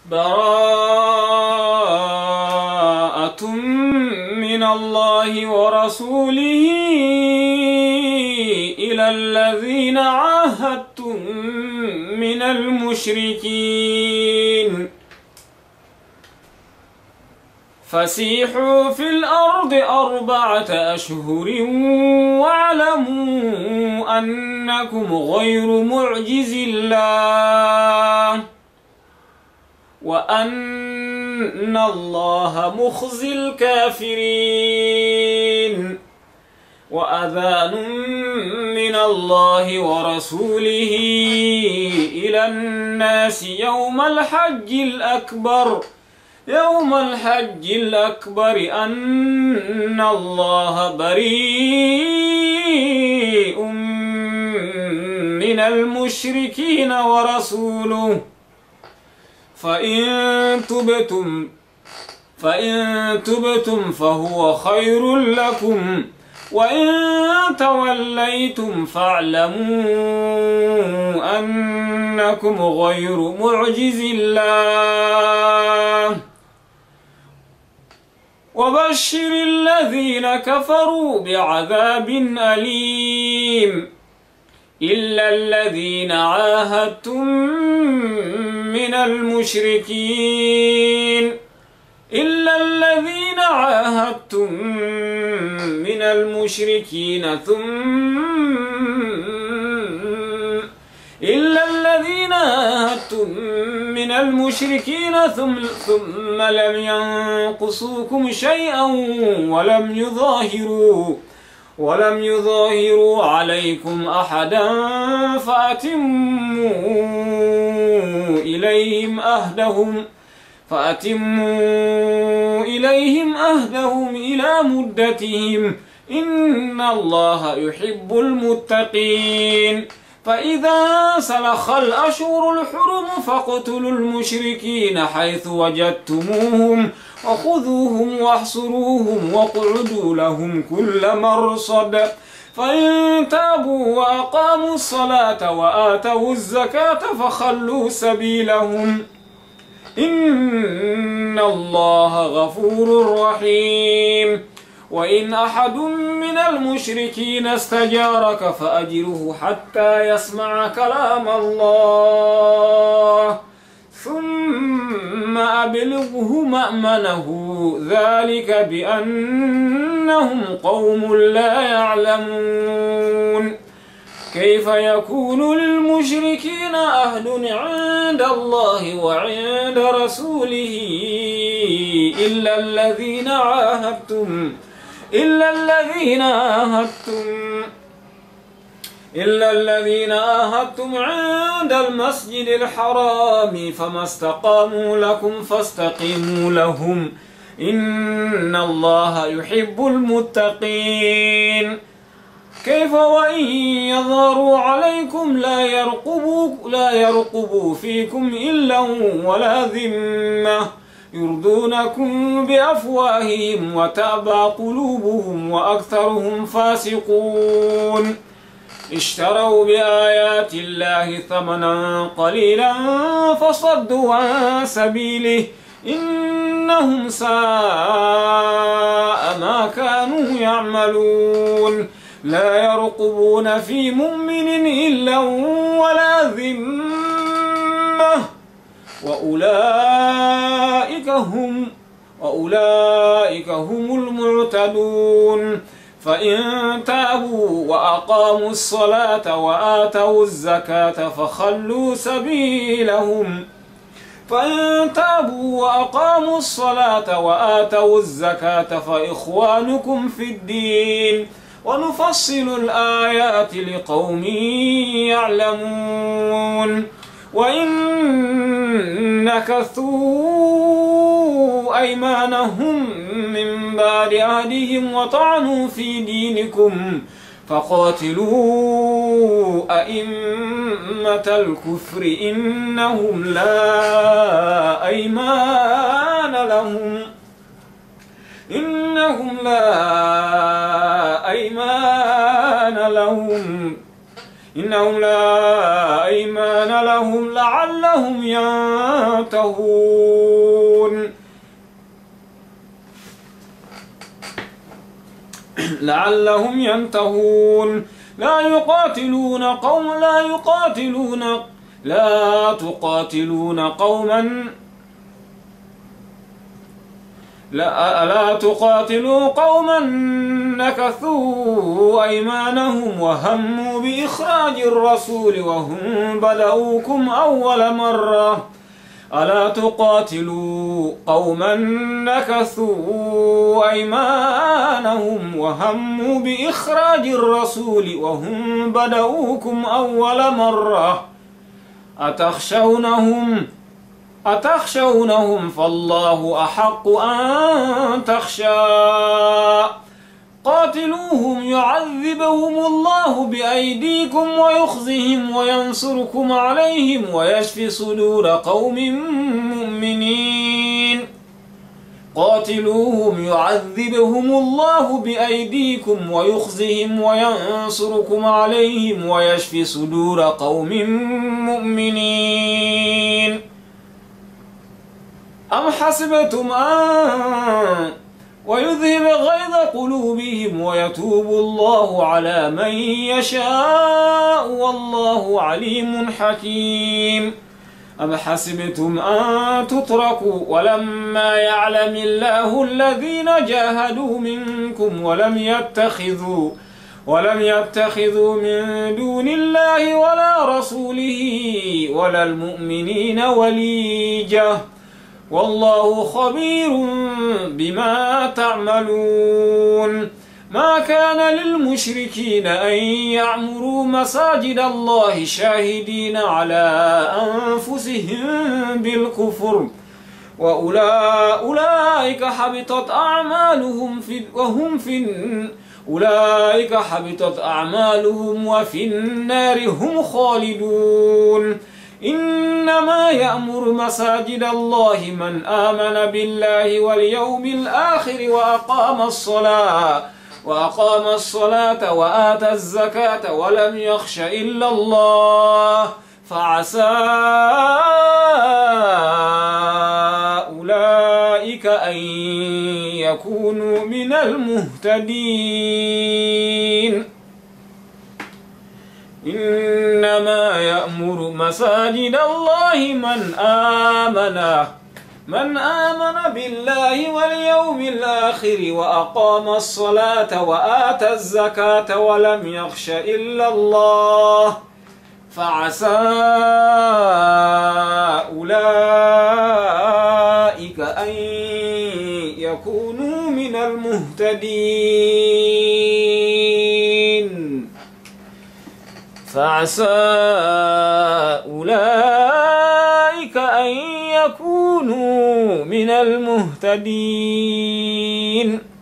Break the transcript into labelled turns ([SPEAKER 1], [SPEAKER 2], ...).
[SPEAKER 1] براءة من الله ورسوله إلى الذين عاهدتم من المشركين فسيحوا في الأرض 4 أشهر واعلموا أنكم غير معجز الله وأن الله مخزي الكافرين وأذان من الله ورسوله إلى الناس يوم الحج الأكبر أن الله بريء من المشركين ورسوله فإن تبتم فهو خير لكم وإن توليتم فاعلموا أنكم غير معجز الله وبشر الذين كفروا بعذاب أليم إلا الذين عاهدتم من المشركين ثم لم ينقصوكم شيئا ولم يظاهروا عليكم أحدا فأتموا إليهم أهدهم إلى مدتهم إن الله يحب المتقين فإذا سلخ الأشهر الحرم فاقتلوا المشركين حيث وجدتموهم وخذوهم واحصروهم واقعدوا لهم كل مرصد فإن تابوا وأقاموا الصلاة وآتوا الزكاة فخلوا سبيلهم إن الله غفور رحيم وإن أحد من المشركين استجارك فأجره حتى يسمع كلام الله ثم أبلغه مأمنه ذلك بأنهم قوم لا يعلمون كيف يكون للمشركين عهد عند الله وعند رسوله إلا الذين عاهدتم عند المسجد الحرام فما استقاموا لكم فاستقيموا لهم إن الله يحب المتقين كيف وإن يظهروا عليكم لا يرقبوا فيكم إلا ولا ذمة يرضونكم بأفواههم وتأبى قلوبهم وأكثرهم فاسقون اشتروا بآيات الله ثمنا قليلا فصدوا عن سبيله إنهم ساء ما كانوا يعملون لا يرقبون في مؤمن إلا ولا ذمة وأولئك هم المعتدون فإن تابوا وأقاموا الصلاة وآتوا الزكاة فخلوا سبيلهم فإخوانكم في الدين ونفصل الآيات لقوم يعلمون وإن نكثوا أيمانهم من بعد عهدهم وطعنوا في دينكم فقاتلوا أئمة الكفر إنهم لا أيمان لهم لعلهم ينتهون لعلهم ينتهون. لا تقاتلوا قوما نكثوا أيمانهم وهموا بإخراج الرسول وهم بدؤوكم أول مرة. ألا تقاتلوا قوما نكثوا أيمانهم وهموا بإخراج الرسول وهم بدؤوكم أول مرة أتخشونهم فالله أحق أن تخشى. قاتلوهم يعذبهم الله بأيديكم ويخزهم وينصركم عليهم ويشفي صدور قوم مؤمنين. قاتلوهم يعذبهم الله بأيديكم ويخزهم وينصركم عليهم ويشفي صدور قوم مؤمنين. أم حسبتم أن ويذهب غيظ قلوبهم ويتوب الله على من يشاء والله عليم حكيم. أم حسبتم أن تتركوا ولما يعلم الله الذين جاهدوا منكم ولم يتخذوا من دون الله ولا رسوله ولا المؤمنين وليجة والله خبير بما تعملون. ما كان للمشركين أن يعمروا مساجد الله شاهدين على أنفسهم بالكفر أولئك حبطت أعمالهم وفي النار هم خالدون. إنما يأمر مساجد الله من آمن بالله واليوم الآخر وأقام الصلاة وآتى الزكاة ولم يخش إلا الله فعسى أولئك أن يكونوا من المهتدين. إنما يأمر مساجد الله من آمن بالله واليوم الآخر وأقام الصلاة وآتى الزكاة ولم يخش إلا الله فعسى أولئك أن يكونوا من المهتدين. فعسى أولئك أن يكونوا من المهتدين.